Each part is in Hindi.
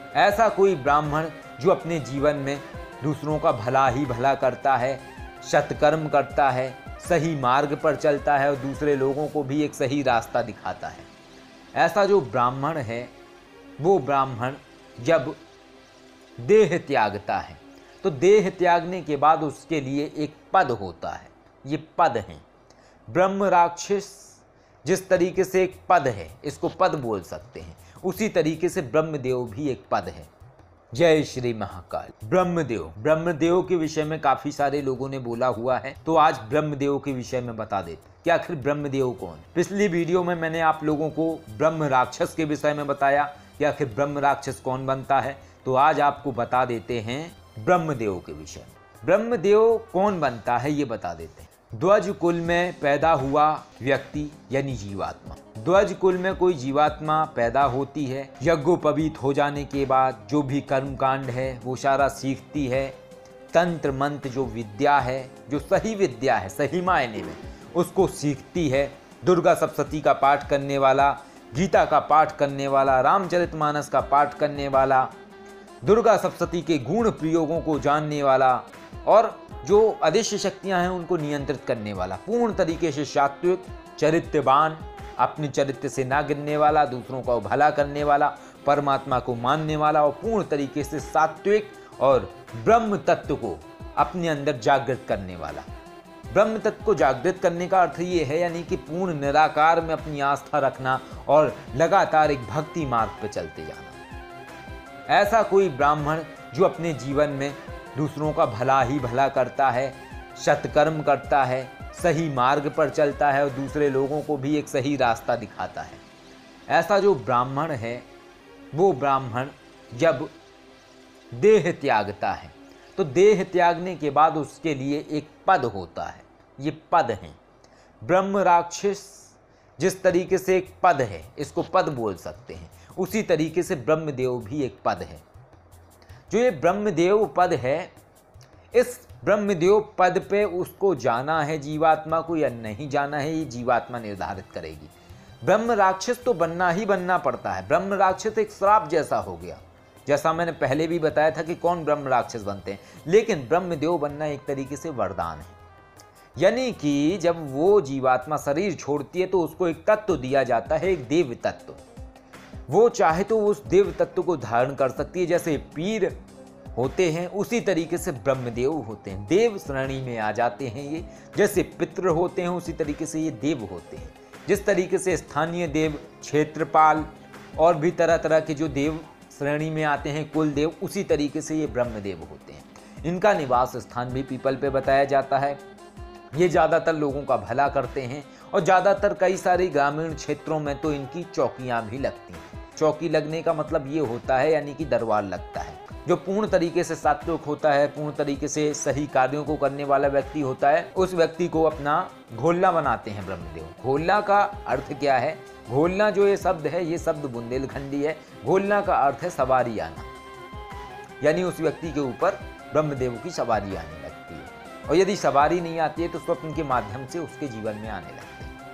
ऐसा कोई ब्राह्मण जो अपने जीवन में दूसरों का भला ही भला करता है, सत्कर्म करता है, सही मार्ग पर चलता है और दूसरे लोगों को भी एक सही रास्ता दिखाता है। ऐसा जो ब्राह्मण है वो ब्राह्मण जब देह त्यागता है तो देह त्यागने के बाद उसके लिए एक पद होता है। ये पद हैं। ब्रह्म राक्षस जिस तरीके से एक पद है, इसको पद बोल सकते हैं, उसी तरीके से ब्रह्मदेव भी एक पद है। जय श्री महाकाल। ब्रह्मदेव के विषय में काफी सारे लोगों ने बोला हुआ है, तो आज ब्रह्मदेव के विषय में बता देते कि आखिर ब्रह्मदेव कौन। पिछली वीडियो में मैंने आप लोगों को ब्रह्म राक्षस के विषय में बताया कि आखिर ब्रह्म राक्षस कौन बनता है, तो आज आपको बता देते हैं ब्रह्मदेव के विषय में। ब्रह्मदेव कौन बनता है ये बता देते हैं। ध्वज कुल में पैदा हुआ व्यक्ति यानी जीवात्मा। ध्वज कुल में कोई जीवात्मा पैदा होती है, यज्ञोपवीत हो जाने के बाद जो भी कर्मकांड है वो सारा सीखती है। तंत्र मंत्र जो विद्या है, जो सही विद्या है, सही मायने में उसको सीखती है। दुर्गा सप्तशती का पाठ करने वाला, गीता का पाठ करने वाला, रामचरितमानस का पाठ करने वाला, दुर्गा सप्तशती के गुण प्रयोगों को जानने वाला और जो अदृश्य शक्तियां हैं उनको नियंत्रित करने वाला, पूर्ण तरीके से सात्विक, चरित्रवान, अपने चरित्र से ना गिरने वाला, दूसरों का भला करने वाला, परमात्मा को मानने वाला और पूर्ण तरीके से सात्विक और ब्रह्म तत्व को अपने अंदर जागृत करने वाला। ब्रह्म तत्व को जागृत करने का अर्थ ये है यानी कि पूर्ण निराकार में अपनी आस्था रखना और लगातार एक भक्ति मार्ग पर चलते जाना। ऐसा कोई ब्राह्मण जो अपने जीवन में दूसरों का भला ही भला करता है, सत्कर्म करता है, सही मार्ग पर चलता है और दूसरे लोगों को भी एक सही रास्ता दिखाता है। ऐसा जो ब्राह्मण है वो ब्राह्मण जब देह त्यागता है तो देह त्यागने के बाद उसके लिए एक पद होता है। ये पद हैं। ब्रह्म राक्षस जिस तरीके से एक पद है, इसको पद बोल सकते हैं, उसी तरीके से ब्रह्मदेव भी एक पद है। जो ये ब्रह्मदेव पद है, इस ब्रह्मदेव पद पे उसको जाना है जीवात्मा को या नहीं जाना है, ये जीवात्मा निर्धारित करेगी। ब्रह्म राक्षस तो बनना ही बनना पड़ता है। ब्रह्म राक्षस एक श्राप जैसा हो गया, जैसा मैंने पहले भी बताया था कि कौन ब्रह्म राक्षस बनते हैं, लेकिन ब्रह्मदेव बनना एक तरीके से वरदान है। यानी कि जब वो जीवात्मा शरीर छोड़ती है तो उसको एक तत्व दिया जाता है, एक देव तत्व। वो चाहे तो उस देव तत्व को धारण कर सकती है। जैसे पीर होते हैं उसी तरीके से ब्रह्मदेव होते हैं, देव श्रेणी में आ जाते हैं ये। जैसे पितृ होते हैं उसी तरीके से ये देव होते हैं। जिस तरीके से स्थानीय देव, क्षेत्रपाल और भी तरह तरह के जो देव श्रेणी में आते हैं, कुल देव, उसी तरीके से ये ब्रह्मदेव होते हैं। इनका निवास स्थान भी पीपल पे बताया जाता है। ये ज़्यादातर लोगों का भला करते हैं और ज़्यादातर कई सारे ग्रामीण क्षेत्रों में तो इनकी चौकियाँ भी लगती हैं। चौकी लगने का मतलब ये होता है यानी कि दरबार लगता है। जो पूर्ण तरीके से सात्विक होता है, पूर्ण तरीके से सही कार्यों को करने वाला व्यक्ति होता है, उस व्यक्ति को अपना घोलना बनाते हैं ब्रह्मदेव। घोलना का अर्थ क्या है? घोलना जो ये शब्द है, ये शब्द बुंदेलखंडी है। घोलना का अर्थ है सवारी आना, यानी उस व्यक्ति के ऊपर ब्रह्मदेव की सवारी आने लगती है। और यदि सवारी नहीं आती है तो स्वप्न के माध्यम से उसके जीवन में आने लगती है।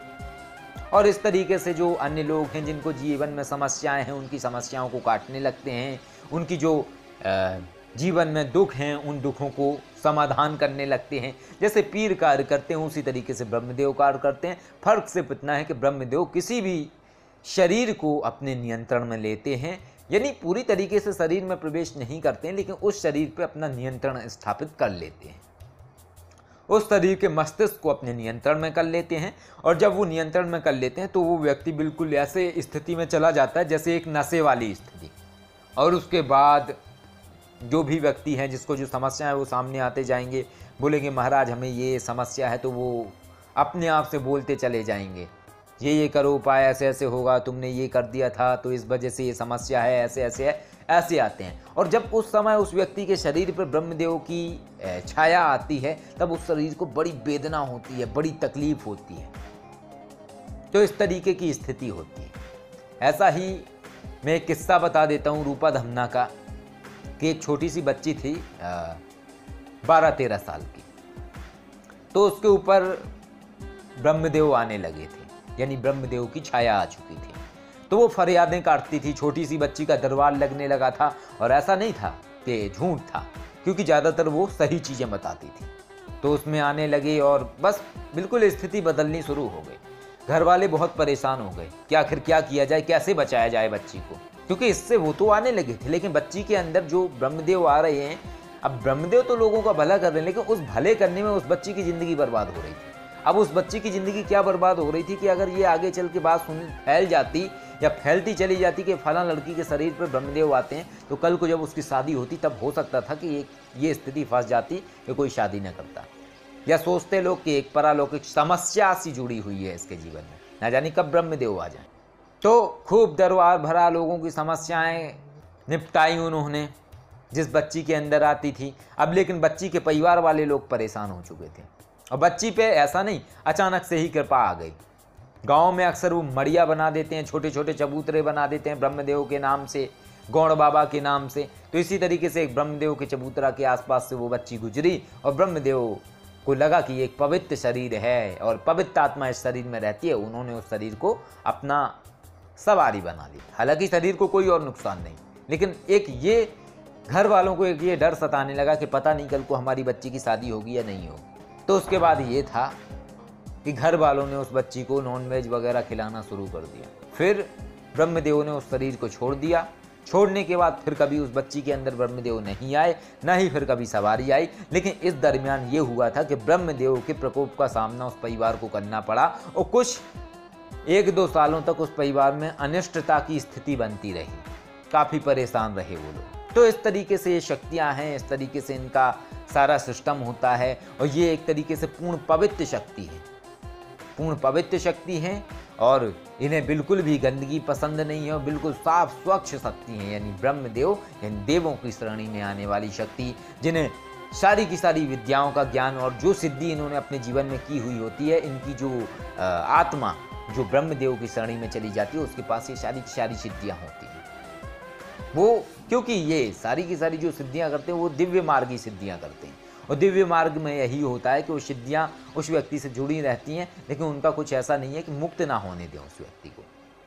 और इस तरीके से जो अन्य लोग हैं जिनको जीवन में समस्याएं हैं, उनकी समस्याओं को काटने लगते हैं। उनकी जो जीवन में दुख हैं, उन दुखों को समाधान करने लगते हैं। जैसे पीर कार्य करते हैं उसी तरीके से ब्रह्मदेव कार्य करते हैं। फर्क सिर्फ इतना है कि ब्रह्मदेव किसी भी शरीर को अपने नियंत्रण में लेते हैं, यानी पूरी तरीके से शरीर में प्रवेश नहीं करते हैं, लेकिन उस शरीर पर अपना नियंत्रण स्थापित कर लेते हैं। उस शरीर के मस्तिष्क को अपने नियंत्रण में कर लेते हैं। और जब वो नियंत्रण में कर लेते हैं तो वो व्यक्ति बिल्कुल ऐसे स्थिति में चला जाता है जैसे एक नशे वाली स्थिति। और उसके बाद जो भी व्यक्ति हैं जिसको जो समस्या है वो सामने आते जाएंगे, बोलेंगे महाराज हमें ये समस्या है, तो वो अपने आप से बोलते चले जाएंगे, ये करो उपाय, ऐसे ऐसे होगा, तुमने ये कर दिया था तो इस वजह से ये समस्या है, ऐसे ऐसे है, ऐसे आते हैं। और जब उस समय उस व्यक्ति के शरीर पर ब्रह्मदेव की छाया आती है तब उस शरीर को बड़ी वेदना होती है, बड़ी तकलीफ होती है। तो इस तरीके की स्थिति होती है। ऐसा ही मैं एक किस्सा बता देता हूँ रूपा धमना का, कि एक छोटी सी बच्ची थी 12-13 साल की, तो उसके ऊपर ब्रह्मदेव आने लगे थे, यानी ब्रह्मदेव की छाया आ चुकी थी। तो वो फरियादें काटती थी। छोटी सी बच्ची का दरबार लगने लगा था, और ऐसा नहीं था कि झूठ था, क्योंकि ज़्यादातर वो सही चीज़ें बताती थी। तो उसमें आने लगे और बस बिल्कुल स्थिति बदलनी शुरू हो गई। घर वाले बहुत परेशान हो गए कि आखिर क्या किया जाए, कैसे बचाया जाए बच्ची को, क्योंकि इससे वो तो आने लगे थे, लेकिन बच्ची के अंदर जो ब्रह्मदेव आ रहे हैं, अब ब्रह्मदेव तो लोगों का भला कर रहे हैं, लेकिन उस भले करने में उस बच्ची की ज़िंदगी बर्बाद हो रही थी। अब उस बच्ची की ज़िंदगी क्या बर्बाद हो रही थी कि अगर ये आगे चल के बात फैल जाती या फैलती चली जाती कि फलां लड़की के शरीर पर ब्रह्मदेव आते हैं, तो कल को जब उसकी शादी होती तब हो सकता था कि ये स्थिति फंस जाती कि कोई शादी न करता। या सोचते लोग कि एक परालौकिक समस्या सी जुड़ी हुई है इसके जीवन में, ना जाने कब ब्रह्मदेव आ जाए। तो खूब दरबार भरा, लोगों की समस्याएं निपटाई उन्होंने जिस बच्ची के अंदर आती थी। अब लेकिन बच्ची के परिवार वाले लोग परेशान हो चुके थे, और बच्ची पे ऐसा नहीं अचानक से ही कृपा आ गई। गांव में अक्सर वो मड़िया बना देते हैं, छोटे छोटे चबूतरे बना देते हैं ब्रह्मदेव के नाम से, गौड़ बाबा के नाम से। तो इसी तरीके से एक ब्रह्मदेव के चबूतरा के आसपास से वो बच्ची गुजरी, और ब्रह्मदेव को लगा कि एक पवित्र शरीर है और पवित्र आत्मा इस शरीर में रहती है। उन्होंने उस शरीर को अपना सवारी बना ली। हालांकि शरीर को कोई और नुकसान नहीं, लेकिन एक ये घर वालों को एक ये डर सताने लगा कि पता नहीं कल को हमारी बच्ची की शादी होगी या नहीं होगी। तो उसके बाद ये था कि घर वालों ने उस बच्ची को नॉनवेज वगैरह खिलाना शुरू कर दिया। फिर ब्रह्मदेव ने उस शरीर को छोड़ दिया। छोड़ने के बाद फिर कभी उस बच्ची के अंदर ब्रह्मदेव नहीं आए, ना ही फिर कभी सवारी आई। लेकिन इस दरमियान ये हुआ था कि ब्रह्मदेव के प्रकोप का सामना उस परिवार को करना पड़ा, और कुछ 1-2 सालों तक उस परिवार में अनिष्टता की स्थिति बनती रही। काफ़ी परेशान रहे वो लोग। तो इस तरीके से ये शक्तियाँ हैं, इस तरीके से इनका सारा सिस्टम होता है, और ये एक तरीके से पूर्ण पवित्र शक्ति है, पूर्ण पवित्र शक्ति है, और इन्हें बिल्कुल भी गंदगी पसंद नहीं है, और बिल्कुल साफ स्वच्छ शक्ति है। यानी ब्रह्मदेव यानी देवों की श्रेणी में आने वाली शक्ति, जिन्हें सारी की सारी विद्याओं का ज्ञान और जो सिद्धि इन्होंने अपने जीवन में की हुई होती है, इनकी जो आत्मा जो ब्रह्मदेव की श्रेणी में चली जाती है, उसके पास ये सारी की सारी सिद्धियाँ होती हैं। वो क्योंकि ये सारी की सारी जो सिद्धियाँ करते हैं वो दिव्य मार्गी सिद्धियाँ करते हैं, और दिव्य मार्ग में यही होता है कि वो सिद्धियाँ उस व्यक्ति से जुड़ी रहती हैं, लेकिन उनका कुछ ऐसा नहीं है कि मुक्त ना होने दें उस व्यक्ति को।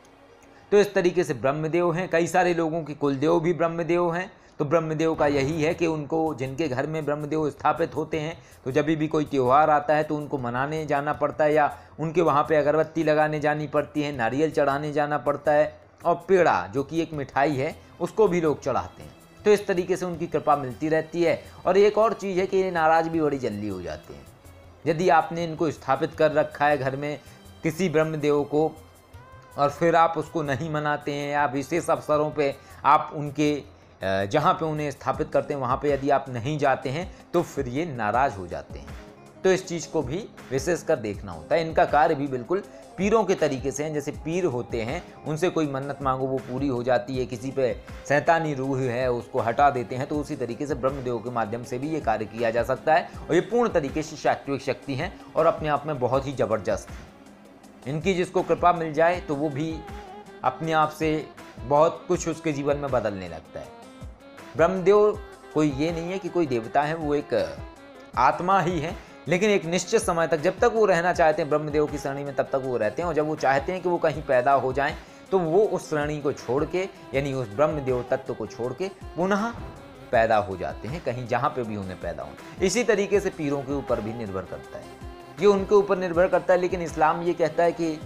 तो इस तरीके से ब्रह्मदेव हैं। कई सारे लोगों के कुलदेव भी ब्रह्मदेव हैं। तो ब्रह्मदेव का यही है कि उनको, जिनके घर में ब्रह्मदेव स्थापित होते हैं, तो जब भी कोई त्यौहार आता है तो उनको मनाने जाना पड़ता है, या उनके वहाँ पे अगरबत्ती लगाने जानी पड़ती है, नारियल चढ़ाने जाना पड़ता है, और पेड़ा जो कि एक मिठाई है उसको भी लोग चढ़ाते हैं। तो इस तरीके से उनकी कृपा मिलती रहती है। और एक और चीज़ है कि ये नाराज़ भी बड़ी जल्दी हो जाते हैं। यदि आपने इनको स्थापित कर रखा है घर में किसी ब्रह्मदेव को, और फिर आप उसको नहीं मनाते हैं, या विशेष अवसरों पे आप उनके जहाँ पे उन्हें स्थापित करते हैं वहाँ पे यदि आप नहीं जाते हैं, तो फिर ये नाराज़ हो जाते हैं। तो इस चीज़ को भी विशेषकर देखना होता है। इनका कार्य भी बिल्कुल पीरों के तरीके से हैं। जैसे पीर होते हैं, उनसे कोई मन्नत मांगो वो पूरी हो जाती है, किसी पे शैतानी रूह है उसको हटा देते हैं। तो उसी तरीके से ब्रह्मदेव के माध्यम से भी ये कार्य किया जा सकता है, और ये पूर्ण तरीके से सात्विक शक्ति हैं और अपने आप में बहुत ही ज़बरदस्त है। इनकी जिसको कृपा मिल जाए तो वो भी अपने आप से बहुत कुछ उसके जीवन में बदलने लगता है। ब्रह्मदेव कोई ये नहीं है कि कोई देवता है, वो एक आत्मा ही है, लेकिन एक निश्चित समय तक, जब तक वो रहना चाहते हैं ब्रह्मदेव की श्रेणी में, तब तक वो रहते हैं। और जब वो चाहते हैं कि वो कहीं पैदा हो जाएं, तो वो उस श्रेणी को छोड़ के, यानी उस ब्रह्मदेव तत्व को छोड़ के पुनः पैदा हो जाते हैं कहीं जहाँ पे भी उन्हें पैदा हो। इसी तरीके से पीरों के ऊपर भी निर्भर करता है, ये उनके ऊपर निर्भर करता है। लेकिन इस्लाम ये कहता है कि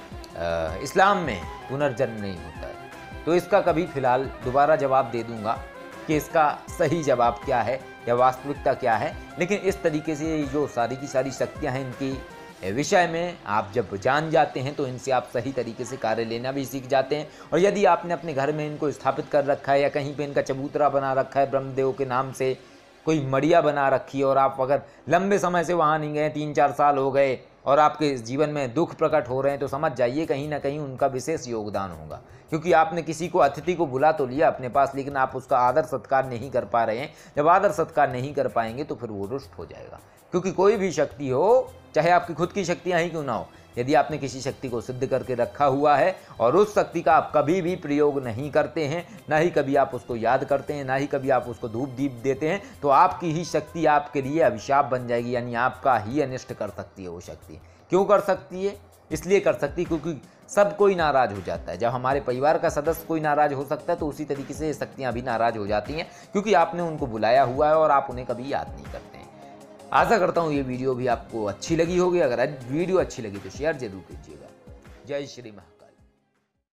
इस्लाम में पुनर्जन्म नहीं होता है। तो इसका कभी फ़िलहाल दोबारा जवाब दे दूँगा कि इसका सही जवाब क्या है या वास्तविकता क्या है। लेकिन इस तरीके से जो सारी की सारी शक्तियाँ हैं, इनकी विषय में आप जब जान जाते हैं तो इनसे आप सही तरीके से कार्य लेना भी सीख जाते हैं। और यदि आपने अपने घर में इनको स्थापित कर रखा है, या कहीं पे इनका चबूतरा बना रखा है ब्रह्मदेव के नाम से, कोई मड़िया बना रखी है, और आप अगर लंबे समय से वहाँ नहीं गए, 3-4 साल हो गए, और आपके जीवन में दुख प्रकट हो रहे हैं, तो समझ जाइए कहीं ना कहीं उनका विशेष योगदान होगा। क्योंकि आपने किसी को, अतिथि को बुला तो लिया अपने पास, लेकिन आप उसका आदर सत्कार नहीं कर पा रहे हैं। जब आदर सत्कार नहीं कर पाएंगे तो फिर वो रुष्ट हो जाएगा। क्योंकि कोई भी शक्ति हो, चाहे आपकी खुद की शक्तियाँ ही क्यों ना हो, यदि आपने किसी शक्ति को सिद्ध करके रखा हुआ है और उस शक्ति का आप कभी भी प्रयोग नहीं करते हैं, ना ही कभी आप उसको याद करते हैं, ना ही कभी आप उसको धूप दीप देते हैं, तो आपकी ही शक्ति आपके लिए अभिशाप बन जाएगी। यानी आपका ही अनिष्ट कर सकती है वो शक्ति। क्यों कर सकती है? इसलिए कर सकती क्योंकि सब कोई नाराज़ हो जाता है। जब हमारे परिवार का सदस्य कोई नाराज़ हो सकता है तो उसी तरीके से ये शक्तियाँ भी नाराज़ हो जाती हैं, क्योंकि आपने उनको बुलाया हुआ है और आप उन्हें कभी याद नहीं करते हैं। आशा करता हूँ ये वीडियो भी आपको अच्छी लगी होगी। अगर वीडियो अच्छी लगी तो शेयर जरूर कीजिएगा। जय श्री महाकाल।